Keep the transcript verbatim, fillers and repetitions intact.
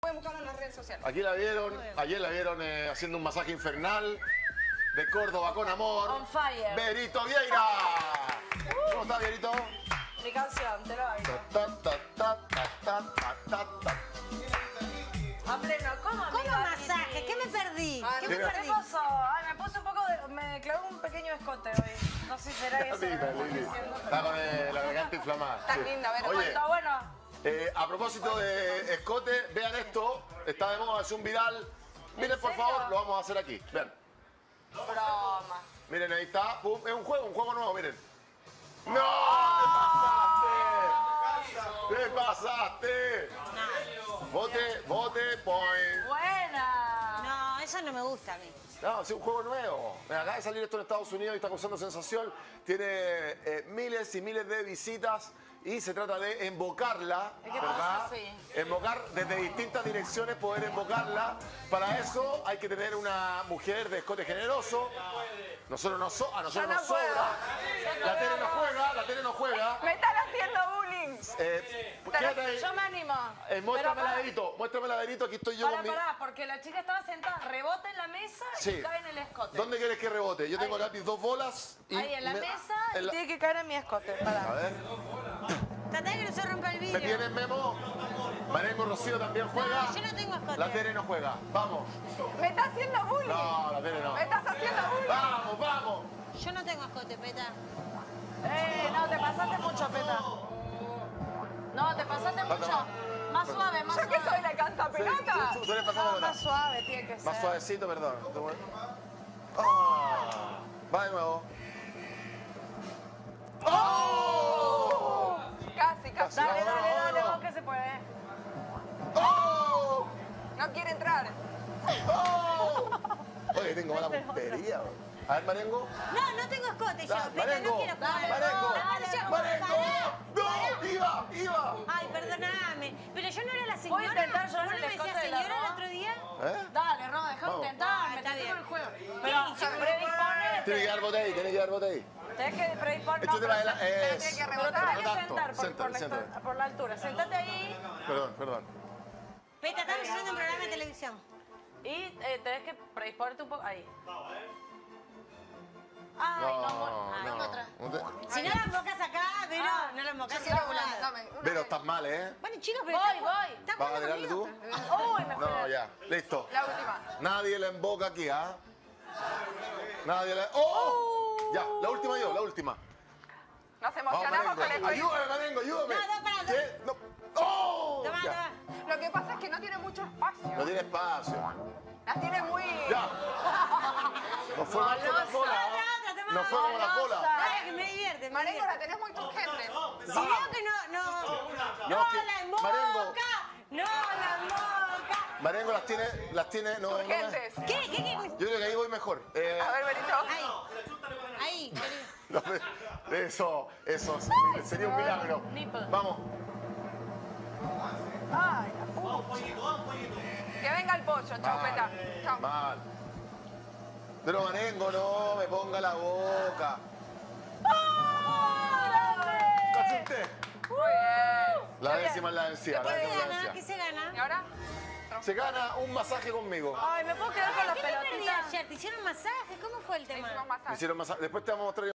Pueden buscarlo en las redes sociales. Aquí la vieron, ayer la vieron eh, haciendo un masaje infernal de Córdoba con amor. On fire. Verito Vieira. ¿Cómo está, Vierito? Mi canción, te lo hago. Ta, ta, ta, ta, ta, ta, ta, ta. A pleno, ¿cómo? ¿Cómo amiga? masaje? ¿Qué me perdí? Ah, ¿Qué ¿Qué me Mira. perdí? pasó? Ay, me puse un poco de... Me clavé un pequeño escote hoy. No sé si será eso. Linda, Lili. Está con eh, la garganta inflamada. Está Sí. linda, a ver, Oye, Está bueno. eh, a propósito de escote, vean esto. Está de moda, es un viral. Miren, por serio? favor, lo vamos a hacer aquí. Vean. Broma. Miren, ahí está. Pum, es un juego, un juego nuevo, miren. ¡No! ¡Te pasaste! ¡Te pasaste! Vote, vote, point. Buena. No, eso no me gusta a mí. No, es un juego nuevo. Mira, acaba de salir esto en Estados Unidos y está causando sensación. Tiene eh, miles y miles de visitas y se trata de invocarla, Es que ¿verdad? pasa así. Invocar desde distintas direcciones, poder invocarla. Para eso hay que tener una mujer de escote generoso. Nosotros no so- a nosotros Yo no nos sobra. puedo. La tele no juega, la tele no juega. Me están haciendo bullying. Eh, quédate ahí. Yo me animo. Eh, muéstrame Pero la pará, dedito, muéstrame la dedito, aquí estoy yo Pará, con mi... pará, porque la chica estaba sentada, rebota en la mesa Sí. y cae en el escote. ¿Dónde quieres que rebote? Yo tengo Ahí. gratis dos bolas y... Ahí en la me- mesa en y la- tiene que caer en mi escote. Pará. A ver, Tratá que no se rompa el ¿me vidrio. tienen, Memo? Marengo Rocío también juega. No, yo no tengo escote. La Tere no juega. Vamos. Me está haciendo bullying. No, la Tere no. Me estás haciendo bullying. Vamos, vamos. Yo no tengo escote, peta. Eh, no, te pasaste mucho, Peta. No, te pasaste Falta mucho. más. Más suave, más ¿Yo suave. qué soy, la cansa pelota? Sí, su- suele pasar No, la bola. más suave tiene que ser. Más suavecito, perdón. Ah, va de nuevo. ¡Oh! Casi, casi. Dale, Vamos, dale, vamos, dale, vamos. vos que se puede. ¡Oh! No quiere entrar. ¡Oh! Oye, tengo mala puntería. bro. A ver, Marengo. No, no tengo escote yo. Da- Peta, Marengo. no quiero jugar. Marengo. Dale, yo- Marengo. Pará, ¡No! pará. ¡Iba! ¡Iba! Ay, perdóname. Pero yo no era la señora. ¿Puedo intentar yo ¿Vos en no el me escote decías de la señora el Roa? otro día? ¿Eh? Dale, Ro, déjame Vamos. intentar. Ah, Me está tengo bien. el juego. Sí, Pero yo- Tiene predisponete. que dar bote ahí, tiene que dar bote ahí. Tenés que predisponer. Esto te va a la- Pero es- tiene que Pero rebotar. tenés que tanto. sentar por, Siéntate, por, la, siéntate. por la altura. Sentate ahí Perdón, perdón. Peta, estamos haciendo un programa de televisión. y eh, tenés que predisponerte un poco. Ahí. Ay, no, no, Ay, no. otra. no te- Si no la embocas acá, pero Ah, no la embocas Yo en quiero ningún una, lado. dame, una. Pero estás mal, ¿eh? Bueno, chicos, pero Voy, está- voy. está ¿Vas a jugando tirarle tú? conmigo. Uy, me fui. No, ya. Listo. La última. Nadie la emboca aquí, ¿ah? Nadie la... ¡Oh! Ya, la última yo, la última. Nos Vamos, emocionamos con Marengo. esto. Ayúdame, Marengo, ayúdame. No, no, para, ¿Qué? No. ¡Oh! Toma, Ya. toma. Lo que pasa es que no tiene mucho espacio. No tiene espacio. Las tiene muy... Ya. No fue mal con las bolas. Otra, otra, toma. No fue como las bolas. Dale, que me divierte. me Marengo, divierte. la tenés muy turgente. Si veo que no, no, no, No, que- la emboca, Marengo. no la emboca. Marengo las tiene, las tiene, no, no me- Turgentes. ¿Qué, qué, qué? Yo creo que ahí voy mejor. Eh, A ver, Benito. Ahí, ahí, querido. no, eso, eso sería un milagro. Nipple. Vamos. Ay, Que venga el pollo, chau, Peta. Chau. Mal. Pero Marengo, no me ponga la boca. ¿La asusté? Muy bien. La décima es la vencida. La ¿Qué se décima es la gana? ¿Qué vencida. se gana? ¿Y ahora? Se gana un masaje conmigo. ay, me puedo quedar con las ¿Qué me perdí pelotitas. ayer? ¿Te hicieron masaje? ¿Cómo fue el tema? Hicimos masaje. Me hicieron masaje. Después te vamos a mostrar